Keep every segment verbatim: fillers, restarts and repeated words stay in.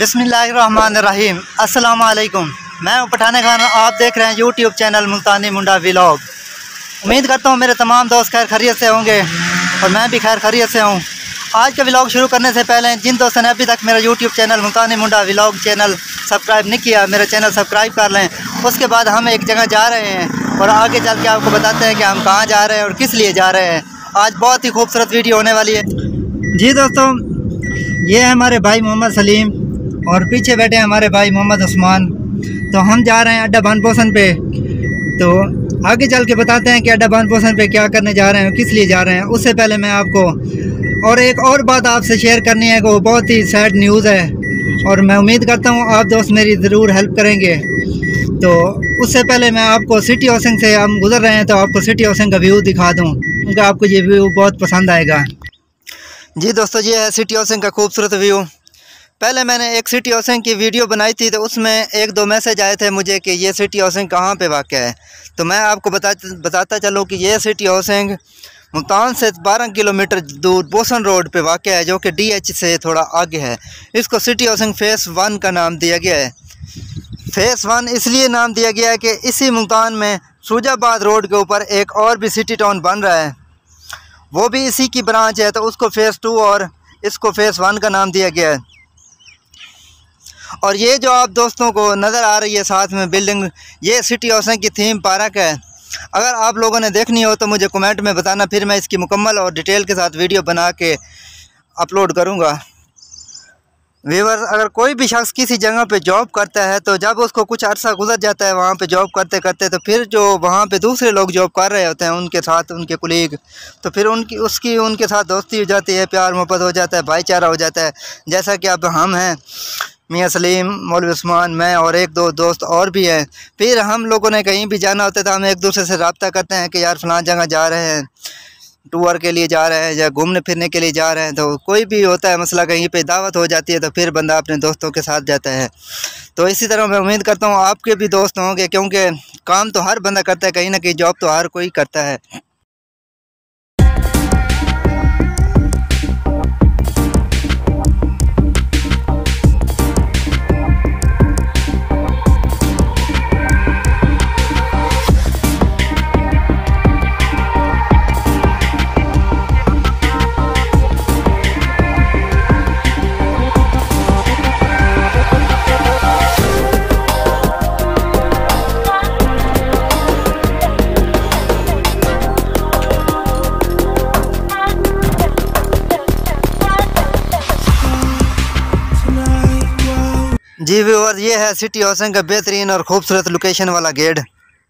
बिस्मिल्लाहिर्रहमानिर्रहीम। अस्सलाम वालेकुम। मैं हूं पठान खान, आप देख रहे हैं YouTube channel Multani Munda vlog. उम्मीद करता हूं मेरे तमाम दोस्त खैर खैरियत से होंगे और मैं भी खैर खैरियत से हूं। आज का व्लॉग शुरू करने से पहले जिन दोस्तों ने अभी तक मेरा YouTube channel Multani Munda vlog channel subscribe नहीं किया, मेरा चैनल सब्सक्राइब कर लें। उसके बाद हम एक जगह जा रहे हैं और आगे चल के आपको बताते हैं कि हम कहाँ जा रहे हैं और किस लिए जा रहे हैं। आज बहुत ही खूबसूरत वीडियो होने वाली है। जी दोस्तों, ये है हमारे भाई मोहम्मद सलीम और पीछे बैठे हैं हमारे भाई मोहम्मद उस्मान। तो हम जा रहे हैं अड्डा बानपोसन पे। तो आगे चल के बताते हैं कि अड्डा बानपोसन पे क्या करने जा रहे हैं, किस लिए जा रहे हैं। उससे पहले मैं आपको और एक और बात आपसे शेयर करनी है, वो बहुत ही सैड न्यूज़ है और मैं उम्मीद करता हूँ आप दोस्त मेरी ज़रूर हेल्प करेंगे। तो उससे पहले मैं आपको सिटी हाउसिंग से हम गुजर रहे हैं, तो आपको सिटी हाउसिंग का व्यू दिखा दूँ क्योंकि आपको ये व्यू बहुत पसंद आएगा। जी दोस्तों, ये है सिटी हाउसिंग का खूबसूरत व्यू। पहले मैंने एक सिटी हाउसिंग की वीडियो बनाई थी, तो उसमें एक दो मैसेज आए थे मुझे कि ये सिटी हाउसिंग कहाँ पे वाक़ है। तो मैं आपको बता बताता चलूँ कि ये सिटी हाउसिंग मुल्तान से बारह किलोमीटर दूर बोसन रोड पे वाक़ है, जो कि डीएच से थोड़ा आगे है। इसको सिटी हाउसिंग फ़ेस वन का नाम दिया गया है। फ़ेस वन इसलिए नाम दिया गया है कि इसी मुल्तान में सूजाबाद रोड के ऊपर एक और भी सिटी टाउन बन रहा है, वो भी इसी की ब्रांच है। तो उसको फ़ेस टू और इसको फ़ेस वन का नाम दिया गया है। और ये जो आप दोस्तों को नज़र आ रही है साथ में बिल्डिंग, ये सिटी हाउसिंग की थीम पार्क है। अगर आप लोगों ने देखनी हो तो मुझे कमेंट में बताना, फिर मैं इसकी मुकम्मल और डिटेल के साथ वीडियो बना के अपलोड करूँगा। व्यूअर्स, अगर कोई भी शख्स किसी जगह पे जॉब करता है, तो जब उसको कुछ अरसा गुजर जाता है वहाँ पे जॉब करते करते, तो फिर जो वहाँ पे दूसरे लोग जॉब कर रहे होते हैं उनके साथ, उनके कुलीग, तो फिर उनकी उसकी उनके साथ दोस्ती हो जाती है, प्यार मोहब्बत हो जाता है, भाईचारा हो जाता है। जैसा कि अब हम हैं, मियाँ सलीम, मौलवी उस्मान, मैं और एक दो दोस्त और भी हैं। फिर हम लोगों ने कहीं भी जाना होता है तो हम एक दूसरे से रब्ता करते हैं कि यार फ़लाँ जगह जा रहे हैं, टूर के लिए जा रहे हैं या घूमने फिरने के लिए जा रहे हैं। तो कोई भी होता है मसला, कहीं पे दावत हो जाती है, तो फिर बंदा अपने दोस्तों के साथ जाता है। तो इसी तरह मैं उम्मीद करता हूँ आपके भी दोस्त होंगे, क्योंकि काम तो हर बंदा करता है, कहीं ना कहीं जॉब तो हर कोई करता है। जी व्यूअर्स, ये है सिटी हाउसिंग का बेहतरीन और खूबसूरत लोकेशन वाला गेट।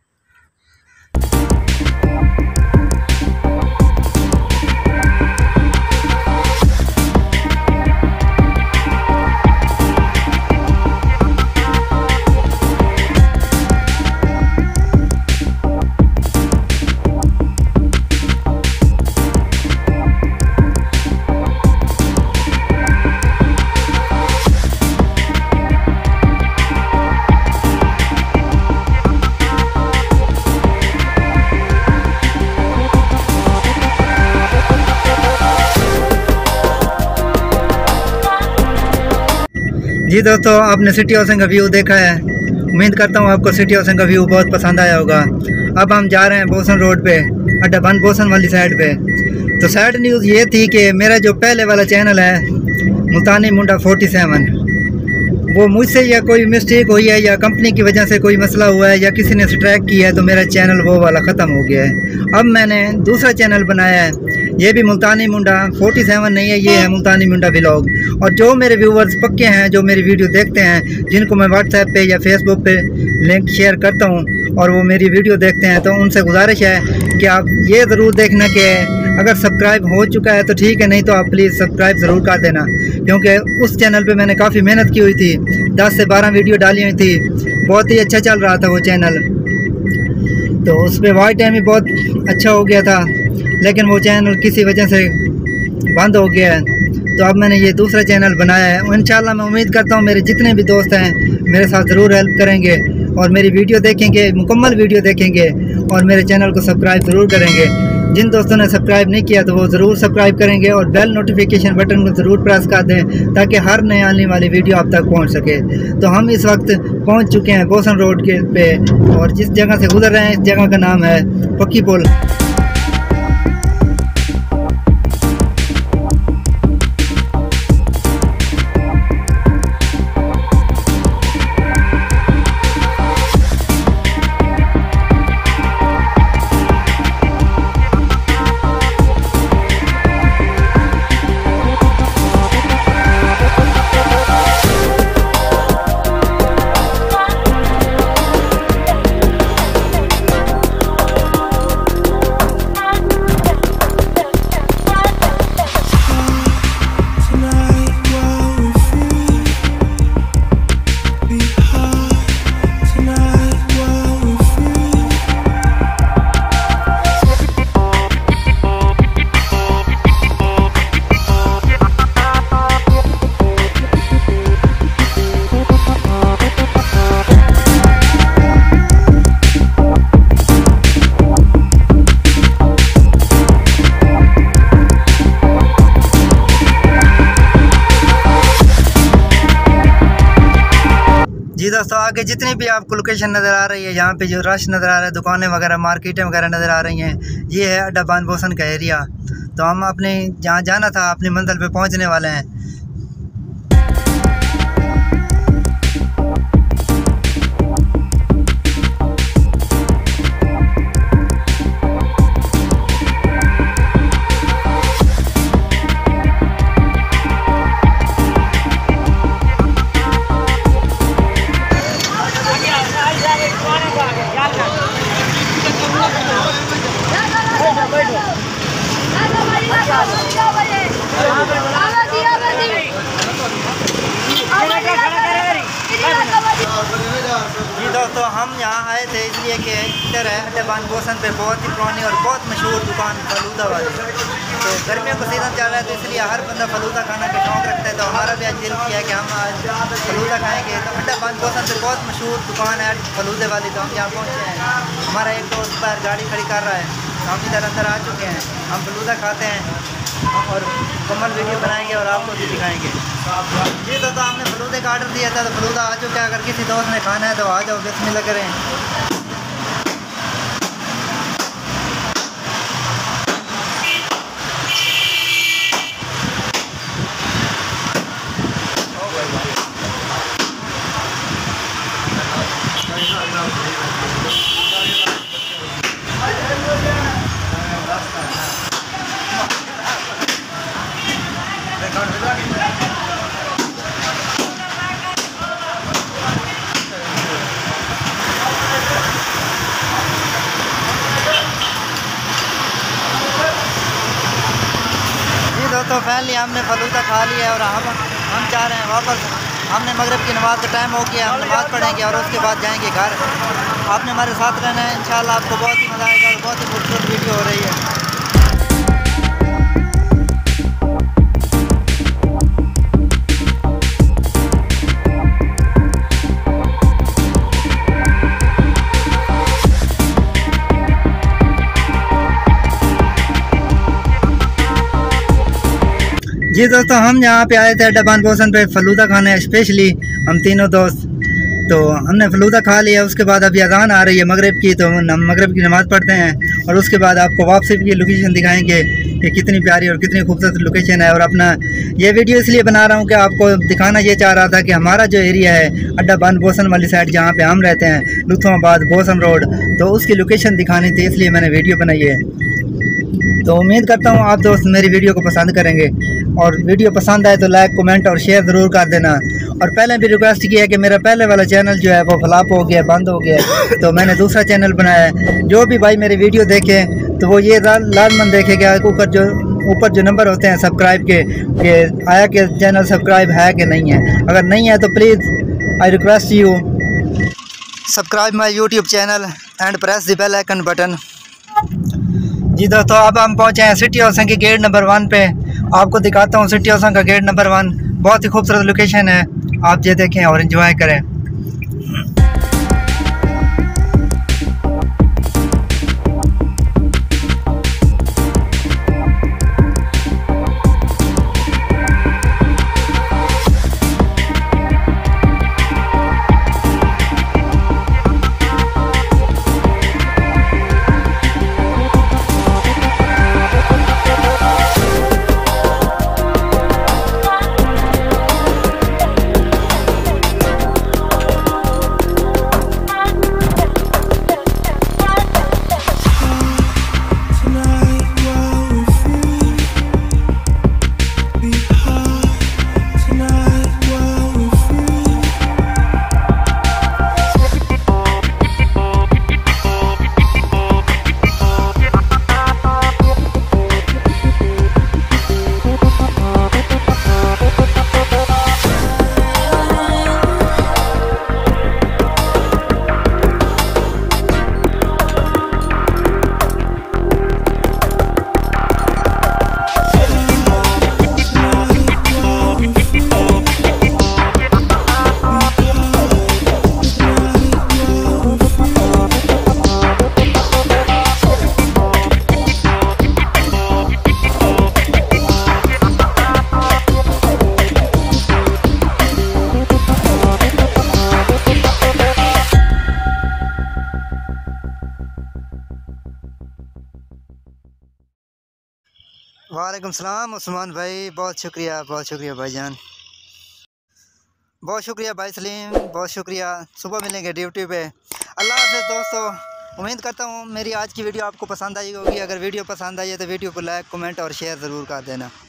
जी दोस्तों, आपने सिटी हाउसिंग का व्यू देखा है। उम्मीद करता हूँ आपको सिटी हाउसिंग का व्यू बहुत पसंद आया होगा। अब हम जा रहे हैं बोसन रोड पे, अड्डा बानपोसन वाली साइड पे। तो सैड न्यूज़ ये थी कि मेरा जो पहले वाला चैनल है मुल्तानी मुंडा फोर्टी सेवन, वो मुझसे या कोई मिस्टेक हुई है या कंपनी की वजह से कोई मसला हुआ है या किसी ने स्ट्राइक किया है, तो मेरा चैनल वो वाला ख़त्म हो गया है। अब मैंने दूसरा चैनल बनाया है, ये भी मुल्तानी मुंडा फोर्टी सेवन नहीं है, ये है मुल्तानी मुंडा व्लॉग। और जो मेरे व्यूवर्स पक्के हैं, जो मेरी वीडियो देखते हैं, जिनको मैं व्हाट्सएप पे या फेसबुक पे लिंक शेयर करता हूँ और वो मेरी वीडियो देखते हैं, तो उनसे गुजारिश है कि आप ये ज़रूर देखना कि अगर सब्सक्राइब हो चुका है तो ठीक है, नहीं तो आप प्लीज़ सब्सक्राइब ज़रूर कर देना, क्योंकि उस चैनल पे मैंने काफ़ी मेहनत की हुई थी, दस से बारह वीडियो डाली हुई थी, बहुत ही अच्छा चल रहा था वो चैनल। तो उस पर वॉच टाइम भी बहुत अच्छा हो गया था, लेकिन वो चैनल किसी वजह से बंद हो गया है। तो अब मैंने ये दूसरा चैनल बनाया है। इंशाल्लाह मैं उम्मीद करता हूँ मेरे जितने भी दोस्त हैं मेरे साथ ज़रूर हेल्प करेंगे और मेरी वीडियो देखेंगे, मुकम्मल वीडियो देखेंगे और मेरे चैनल को सब्सक्राइब ज़रूर करेंगे। जिन दोस्तों ने सब्सक्राइब नहीं किया तो वो ज़रूर सब्सक्राइब करेंगे और बेल नोटिफिकेशन बटन को ज़रूर प्रेस कर दें ताकि हर नए आने वाली वीडियो आप तक पहुंच सके। तो हम इस वक्त पहुंच चुके हैं बोसन रोड के पे और जिस जगह से गुजर रहे हैं इस जगह का नाम है पक्की पुल। जी दोस्तों, आगे जितनी भी आपको लोकेशन नज़र आ रही है, यहाँ पे जो रश नज़र आ रहा है, दुकानें वगैरह मार्केटें वगैरह नज़र आ रही हैं, ये है अड्डा बान बोसन का एरिया। तो हम अपने जहाँ जाना था अपनी मंजिल पे पहुँचने वाले हैं। जी दोस्तों, हम यहाँ आए थे इसलिए कि इधर है अड्डा बान बोसन पे बहुत ही पुरानी और बहुत मशहूर दुकान फलूदा वाली। तो गर्मियों का सीज़न चल रहा है तो इसलिए हर बंदा फलूदा खाना का शौक़ रखता है। तो हमारा भी आज दिल किया कि हम आज फलूदा खाएँगे। तो अड्डा बान बोसन पे बहुत मशहूर दुकान है फलूदे वाली। तो हम यहाँ पहुँचे हैं, हमारा एक दोस्त बाहर गाड़ी खड़ी कर रहा है, तो हम इधर अंदर आ चुके हैं। हम फलूदा खाते हैं और मुकम्मल वीडियो बनाएंगे और आपको भी दिखाएंगे। जी दोस्तों, हमने फलूदे का आर्डर दिया था तो फलूदा आ चुका है। अगर किसी दोस्त ने खाना है तो आ जाओ, बिस्मिल्लाह करें। तो फाइनली हमने फलूदा खा लिया है और हम हम चाह रहे हैं वापस। हमने मगरिब की नमाज़ का टाइम हो गया, हम नमाज़ पढ़ेंगे और उसके बाद जाएंगे घर। आपने हमारे साथ रहना है, इंशाल्लाह आपको बहुत ही मज़ा आएगा और बहुत ही खूबसूरत वीडियो हो रही है। जी दोस्तों, हम यहाँ पे आए थे अड्डा बान बोसन पे फलूदा खाने स्पेशली, हम तीनों दोस्त। तो हमने फलूदा खा लिया, उसके बाद अभी अजान आ रही है मगरिब की, तो हम मगरिब की नमाज़ पढ़ते हैं और उसके बाद आपको वापसी की लोकेशन दिखाएंगे कि कितनी प्यारी और कितनी खूबसूरत लोकेशन है। और अपना ये वीडियो इसलिए बना रहा हूँ कि आपको दिखाना ये चाह रहा था कि हमारा जो एरिया है अड्डा बान बोसन वाली साइड जहाँ पे हम रहते हैं, लुत्फाबाद बोसन रोड, तो उसकी लोकेशन दिखानी थी, इसलिए मैंने वीडियो बनाई है। तो उम्मीद करता हूँ आप दोस्त मेरी वीडियो को पसंद करेंगे और वीडियो पसंद आए तो लाइक कमेंट और शेयर ज़रूर कर देना। और पहले भी रिक्वेस्ट किया है कि मेरा पहले वाला चैनल जो है वो फ्लॉप हो गया, बंद हो गया, तो मैंने दूसरा चैनल बनाया है। जो भी भाई मेरी वीडियो देखे तो वो ये लाजमन देखे कि ऊपर जो ऊपर जो नंबर होते हैं सब्सक्राइब के कि आया कि चैनल सब्सक्राइब है कि नहीं है। अगर नहीं है तो please I request you subscribe my YouTube channel and press the bell icon button. जी दोस्तों, अब हम पहुंचे हैं सिटी हाउसिंग के गेट नंबर वन पे। आपको दिखाता हूं सिटी हाउसिंग का गेट नंबर वन। बहुत ही खूबसूरत लोकेशन है, आप ये देखें और एंजॉय करें। वालेकुम सलाम उस्मान भाई, बहुत शुक्रिया बहुत शुक्रिया भाईजान, बहुत शुक्रिया भाई सलीम, बहुत शुक्रिया। सुबह मिलेंगे ड्यूटी पे। अल्लाह हाफ़िज़ दोस्तों। उम्मीद करता हूँ मेरी आज की वीडियो आपको पसंद आई होगी। अगर वीडियो पसंद आई है तो वीडियो को लाइक कमेंट और शेयर ज़रूर कर देना।